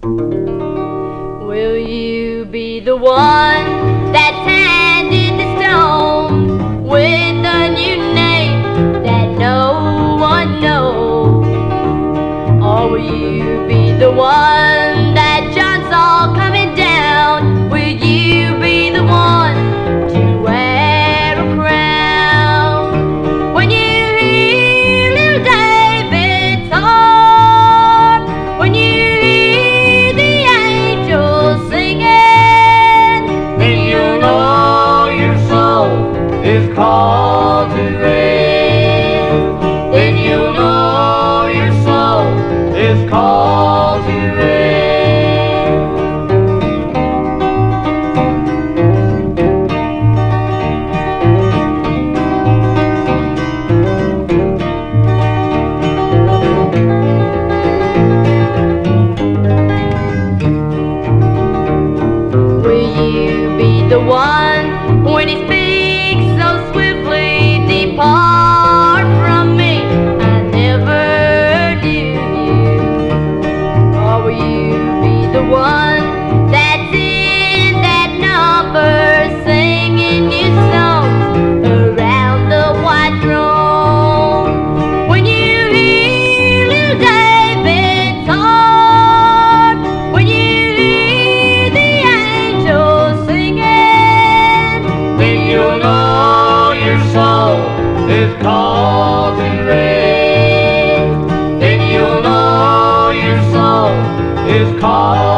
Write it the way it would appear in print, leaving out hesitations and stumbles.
Will you be the one that's handed the stone with a new name that no one knows? Or will you be the one that John saw coming down? Will you be the one to wear a crown? When you hear little David's harp, when you hear the angels singing, then you'll know your soul is called to rest. Then you'll know your soul is called to rest. will you be the one when he speaks so swiftly, depart from me, I never knew you? Or will you be the one that's in that number, singing new songs around the white throne? When you hear little David's harp, when you hear the angels singing, Then you'll know your soul is called to rest. Then you'll know your soul is called